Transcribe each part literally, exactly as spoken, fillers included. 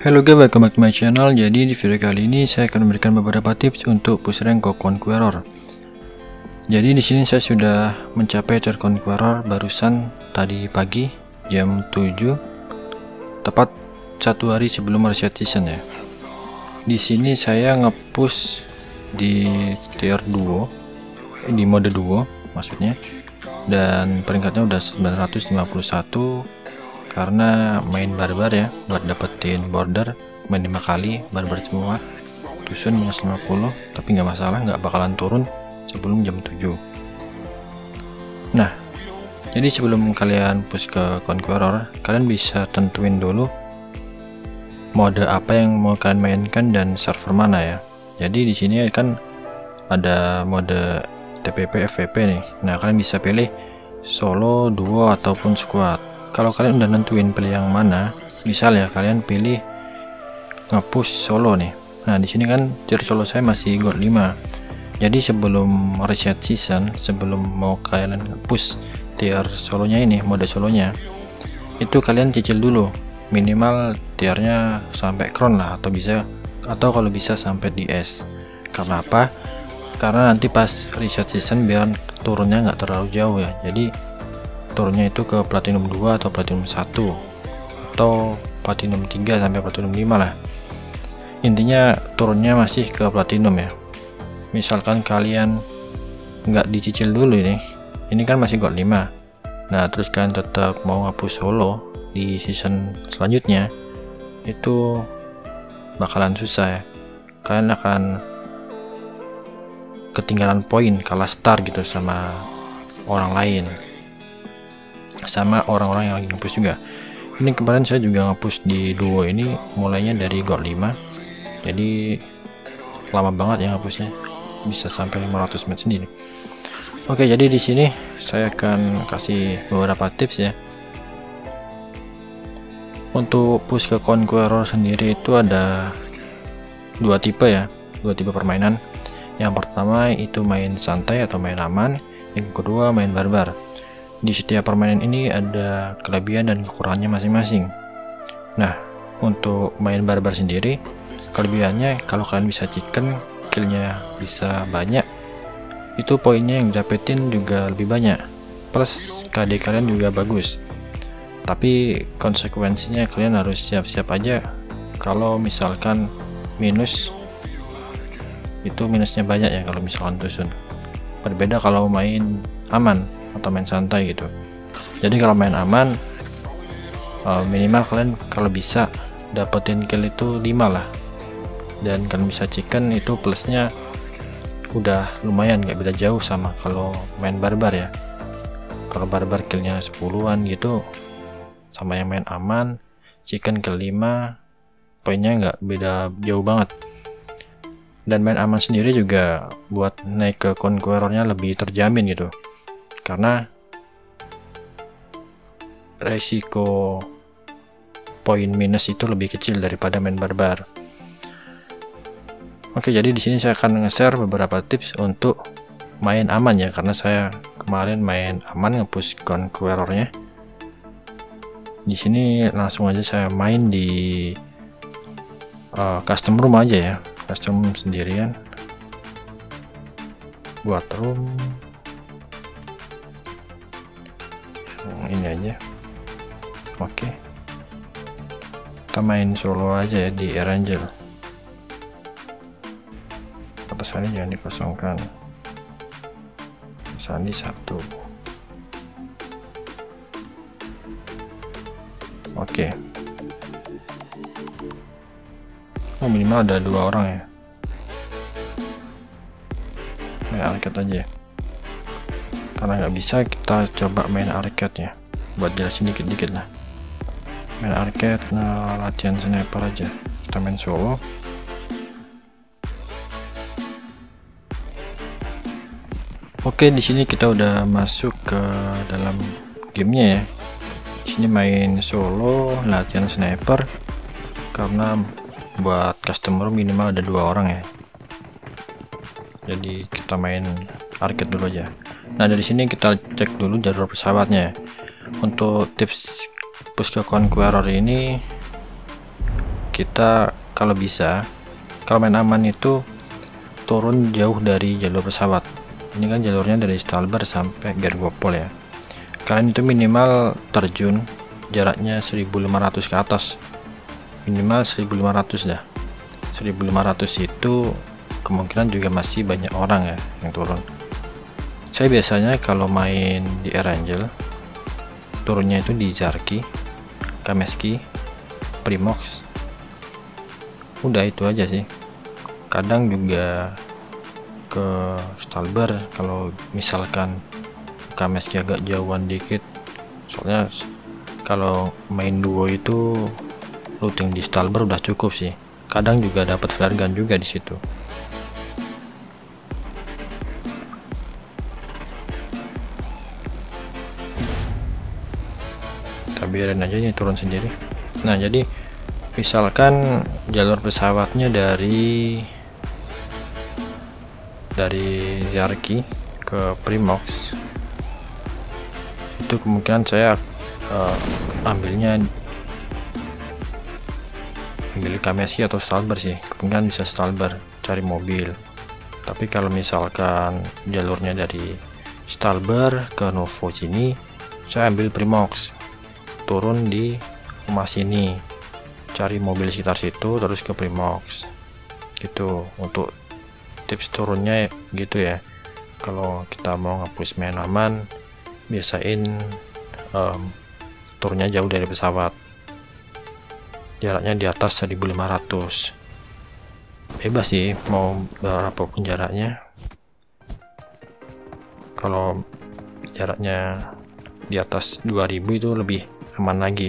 Halo guys, welcome back to my channel. Jadi di video kali ini saya akan memberikan beberapa tips untuk push rank ke Conqueror. Jadi di sini saya sudah mencapai tier Conqueror barusan tadi pagi jam tujuh, tepat satu hari sebelum reset season ya. Di sini saya nge-push di tier duo, di mode duo maksudnya, dan peringkatnya udah sembilan ratus lima puluh satu karena main barbar ya, buat dapetin border main lima kali barbar semua, dusun minus lima puluh, tapi nggak masalah, nggak bakalan turun sebelum jam tujuh. Nah, jadi sebelum kalian push ke Conqueror, kalian bisa tentuin dulu mode apa yang mau kalian mainkan dan server mana ya. Jadi di sini kan ada mode T P P F V P nih. Nah, kalian bisa pilih solo, duo ataupun squad. Kalau kalian udah nentuin pilih yang mana, misal ya kalian pilih nge-push solo nih. Nah, di sini kan tier solo saya masih gold lima. Jadi sebelum reset season, sebelum mau kalian push tier solonya ini, mode solonya, itu kalian cicil dulu minimal tiernya sampai crown lah, atau bisa atau kalau bisa sampai di S. Karena apa? Karena nanti pas reset season biar turunnya nggak terlalu jauh ya. Jadi turunnya itu ke platinum dua atau platinum satu atau platinum tiga sampai platinum lima lah. Intinya turunnya masih ke platinum ya. Misalkan kalian nggak dicicil dulu ini, ini kan masih gold lima. Nah, terus kalian tetap mau ngapus solo di season selanjutnya, itu bakalan susah ya. Kalian akan ketinggalan poin, kalah star gitu sama orang lain, sama orang-orang yang lagi nge-push juga. Ini kemarin saya juga nge-push di duo ini mulainya dari gold lima, jadi lama banget ya nge-pushnya, bisa sampai lima ratus match sendiri. Oke, jadi di sini saya akan kasih beberapa tips ya. Untuk push ke Conqueror sendiri itu ada dua tipe ya, dua tipe permainan. Yang pertama itu main santai atau main aman, yang kedua main barbar. Di setiap permainan ini ada kelebihan dan kekurangannya masing-masing. Nah, untuk main barbar sendiri, kelebihannya kalau kalian bisa chicken, killnya bisa banyak, itu poinnya yang dapetin juga lebih banyak, plus K D kalian juga bagus. Tapi konsekuensinya kalian harus siap-siap aja kalau misalkan minus, itu minusnya banyak ya kalau misalkan dusun. Berbeda kalau main aman atau main santai gitu. Jadi kalau main aman, minimal kalian kalau bisa dapetin kill itu lima lah, dan kalian bisa chicken, itu plusnya udah lumayan, nggak beda jauh sama kalau main barbar ya. Kalau barbar killnya sepuluhan gitu, sama yang main aman chicken kill lima, poinnya nggak beda jauh banget. Dan main aman sendiri juga buat naik ke Conquerornya lebih terjamin gitu, karena resiko poin minus itu lebih kecil daripada main barbar. Oke, jadi di sini saya akan nge-share beberapa tips untuk main aman ya, karena saya kemarin main aman nge-push Conquerornya. Di sini langsung aja saya main di uh, custom room aja ya, custom room sendirian. Buat room ini aja. Oke, kita main solo aja ya di Erangel. Atasannya jangan dikosongkan, sandi satu. Oke, oh, minimal ada dua orang ya. Main arcade aja ya, karena nggak bisa kita coba main arcade ya, buat jelasin dikit-dikit lah. Main arcade, nah latihan sniper aja. Kita main solo. Oke, di sini kita udah masuk ke dalam gamenya ya. Di sini main solo, latihan sniper, karena buat custom room minimal ada dua orang ya. Jadi kita main arcade dulu aja. Nah, dari sini kita cek dulu jalur pesawatnya ya. Untuk tips push ke Conqueror ini kita kalau bisa, kalau main aman itu turun jauh dari jalur pesawat. Ini kan jalurnya dari Stalber sampai Gergopol ya. Kalian itu minimal terjun jaraknya seribu lima ratus ke atas, minimal seribu lima ratus dah. seribu lima ratus itu kemungkinan juga masih banyak orang ya yang turun. Saya biasanya kalau main di Erangel turunnya itu di Zarki, Kameski, Primož, udah itu aja sih. Kadang juga ke Stalber kalau misalkan Kameski agak jauhan dikit, soalnya kalau main duo itu looting di Stalber udah cukup sih. Kadang juga dapat flare gun juga di situ. Kita biarin aja ini turun sendiri. Nah, jadi misalkan jalur pesawatnya dari dari Zarki ke Primož, itu kemungkinan saya uh, ambilnya ambil Kameski atau Stalber sih, kemungkinan bisa Stalber, cari mobil. Tapi kalau misalkan jalurnya dari Stalber ke Novo sini, saya ambil Primož, turun di rumah sini, cari mobil sekitar situ terus ke Primož gitu. Untuk tips turunnya gitu ya, kalau kita mau nge-push main aman, biasain um, turunnya jauh dari pesawat, jaraknya di atas seribu lima ratus. Bebas sih mau berapa pun jaraknya. Kalau jaraknya di atas dua ribu itu lebih aman lagi.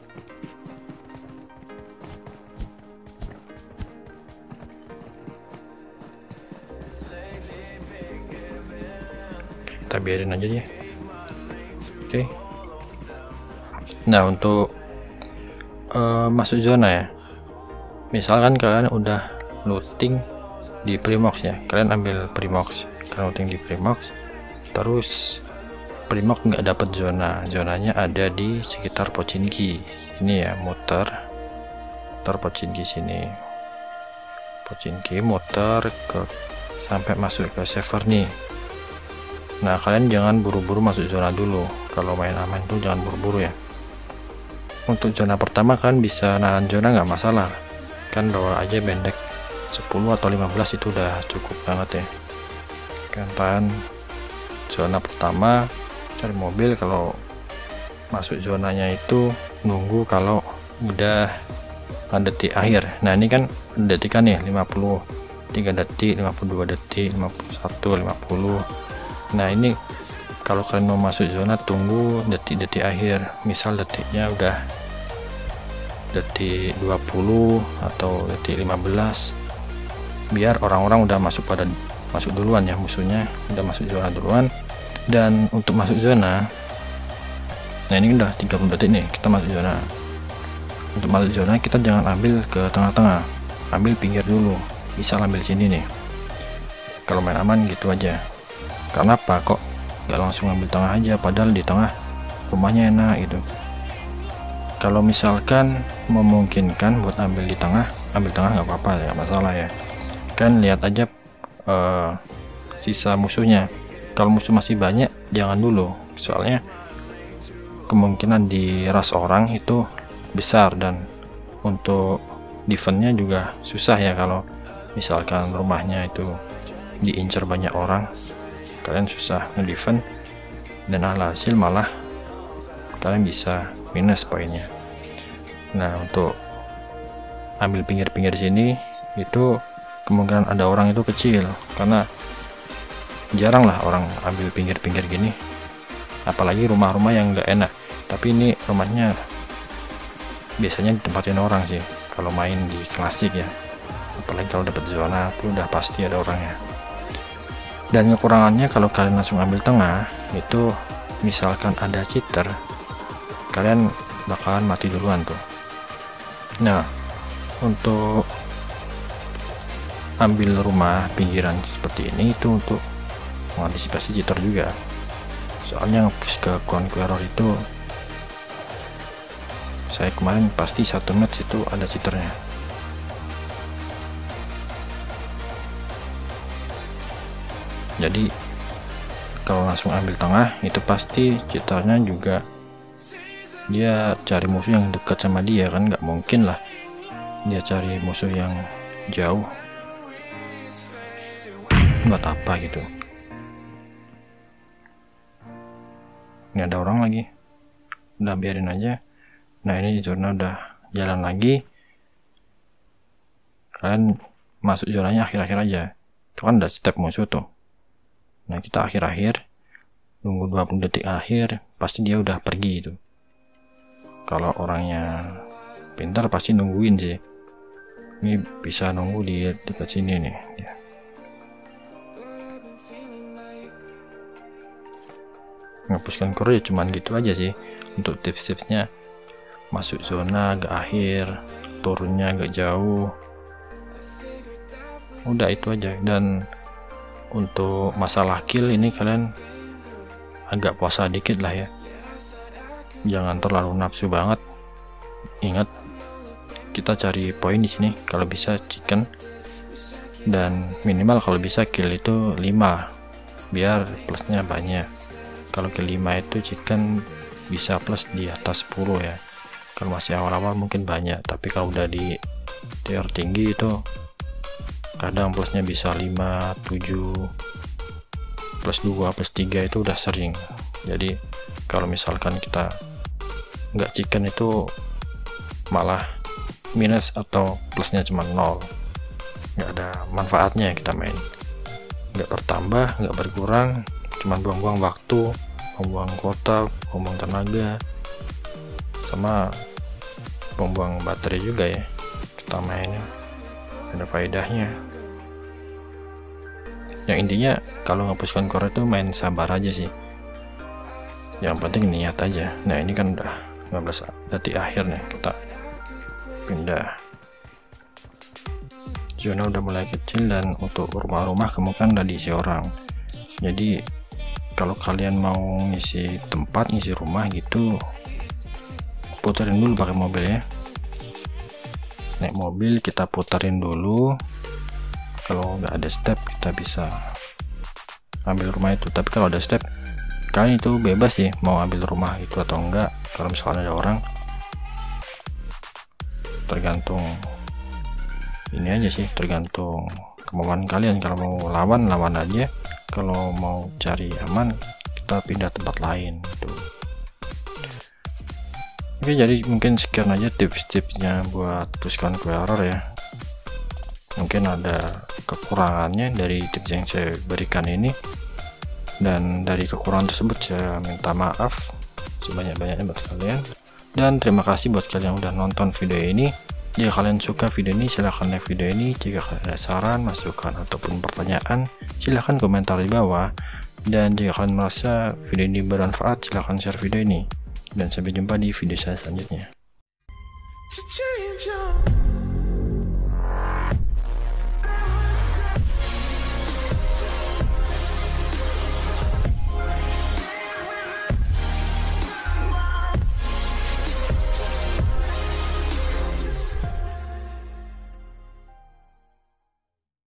Kita biarin aja dia. Oke. Nah, untuk uh, masuk zona ya, misalkan kalian udah looting di Primož ya, kalian ambil Primož, kalian looting di Primož, terus Primož nggak dapat zona, zonanya ada di sekitar Pochinki ini ya, muter muter Pochinki sini, Pochinki muter ke sampai masuk ke Severny. Nah, kalian jangan buru-buru masuk zona dulu. Kalau main aman tuh jangan buru-buru ya. Untuk zona pertama kan bisa nahan zona nggak masalah, kan bawa aja bendek sepuluh atau lima belas itu udah cukup banget ya. Kan tahan zona pertama, cari mobil. Kalau masuk zonanya itu nunggu kalau udah detik akhir. Nah, ini kan detikan nih, lima puluh tiga detik, lima puluh dua detik, lima puluh satu, lima puluh. Nah, ini kalau kalian mau masuk zona tunggu detik-detik akhir, misal detiknya udah detik dua puluh atau detik lima belas, biar orang-orang udah masuk pada masuk duluan ya, musuhnya udah masuk zona duluan. Dan untuk masuk zona, nah ini udah tiga puluh detik nih kita masuk zona. Untuk masuk zona kita jangan ambil ke tengah-tengah, ambil pinggir dulu, bisa ambil sini nih kalau main aman gitu aja. Karena apa kok nggak langsung ambil tengah aja, padahal di tengah rumahnya enak gitu. Kalau misalkan memungkinkan buat ambil di tengah, ambil tengah nggak apa-apa, nggak masalah ya. Kan lihat aja uh, sisa musuhnya. Kalau musuh masih banyak jangan dulu, soalnya kemungkinan di ras orang itu besar, dan untuk defense-nya juga susah ya. Kalau misalkan rumahnya itu diincar banyak orang, kalian susah nge-defend, dan alhasil malah kalian bisa minus poinnya. Nah, untuk ambil pinggir-pinggir sini itu kemungkinan ada orang itu kecil, karena jarang lah orang ambil pinggir-pinggir gini, apalagi rumah-rumah yang nggak enak. Tapi ini rumahnya biasanya ditempatin orang sih kalau main di klasik ya, apalagi kalau dapat zona itu udah pasti ada orangnya. Dan kekurangannya kalau kalian langsung ambil tengah itu, misalkan ada cheater, kalian bakalan mati duluan tuh. Nah, untuk ambil rumah pinggiran seperti ini itu untuk mengantisipasi cheater juga. Soalnya nge-push ke Conqueror itu, saya kemarin pasti satu match itu ada cheaternya. Jadi kalau langsung ambil tengah itu pasti cheaternya juga dia cari musuh yang dekat sama dia kan, nggak mungkin lah dia cari musuh yang jauh buat apa gitu. Ini ada orang lagi, udah biarin aja. Nah ini zona udah jalan lagi, kalian masuk zonanya akhir-akhir aja, itu kan ada step musuh tuh. Nah kita akhir-akhir, nunggu dua puluh detik akhir, pasti dia udah pergi itu. Kalau orangnya pintar pasti nungguin sih. Ini bisa nunggu di dekat sini nih ya. Ngapuskan core ya cuman gitu aja sih untuk tips-tipsnya. Masuk zona agak akhir, turunnya agak jauh, udah itu aja. Dan untuk masalah kill ini kalian agak puasa dikit lah ya, jangan terlalu nafsu banget. Ingat kita cari poin di sini, kalau bisa chicken, dan minimal kalau bisa kill itu lima biar plusnya banyak. Kalau kill lima itu chicken bisa plus di atas sepuluh ya. Kalau masih awal-awal mungkin banyak, tapi kalau udah di tier tinggi itu kadang plusnya bisa lima, tujuh, plus dua, plus tiga itu udah sering. Jadi kalau misalkan kita nggak chicken itu malah minus atau plusnya cuma nol, nggak ada manfaatnya kita main. Nggak bertambah, nggak berkurang, cuma buang-buang waktu, buang-buang kota, buang-buang tenaga, sama buang-buang baterai juga ya. Kita mainnya ada faedahnya. Yang intinya kalau ngapuskan core itu main sabar aja sih, yang penting niat aja. Nah ini kan udah lima belas detik akhir nih, kita pindah. Zona udah mulai kecil dan untuk rumah-rumah kemungkinan udah diisi orang. Jadi kalau kalian mau ngisi tempat, ngisi rumah gitu, puterin dulu pakai mobil ya. Naik mobil kita puterin dulu. Kalau nggak ada step kita bisa ambil rumah itu, tapi kalau ada step kalian itu bebas sih mau ambil rumah itu atau enggak. Kalau misalnya ada orang, tergantung ini aja sih, tergantung kemauan kalian. Kalau mau lawan lawan aja, kalau mau cari aman kita pindah tempat lain gitu. Oke, jadi mungkin sekian aja tips-tipsnya buat push conqueror ya. Mungkin ada kekurangannya dari tips yang saya berikan ini, dan dari kekurangan tersebut saya minta maaf sebanyak-banyaknya buat kalian. Dan terima kasih buat kalian yang udah nonton video ini. Jika kalian suka video ini silahkan like video ini. Jika kalian ada saran, masukan, ataupun pertanyaan silahkan komentar di bawah. Dan jika kalian merasa video ini bermanfaat silahkan share video ini. Dan sampai jumpa di video saya selanjutnya.